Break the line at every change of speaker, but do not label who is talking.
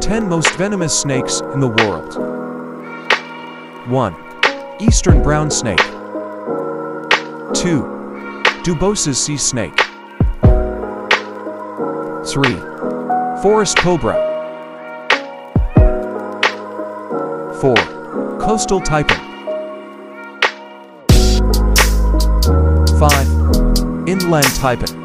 10 most venomous snakes in the world. 1. Eastern brown snake. 2. Dubose's sea snake. 3. Forest cobra. 4. Coastal taipan. 5. Inland taipan.